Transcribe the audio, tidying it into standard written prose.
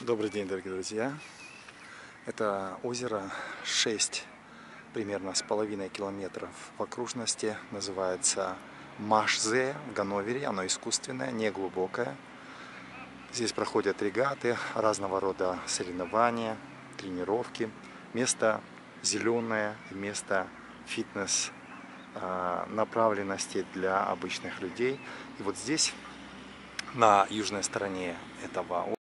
Добрый день, дорогие друзья. Это озеро 6 примерно с половиной километров в окружности. Называется Машзе в Ганновере. Оно искусственное, не глубокое. Здесь проходят регаты, разного рода соревнования, тренировки. Место зеленое, место фитнес направленности для обычных людей. И вот здесь, на южной стороне этого озера,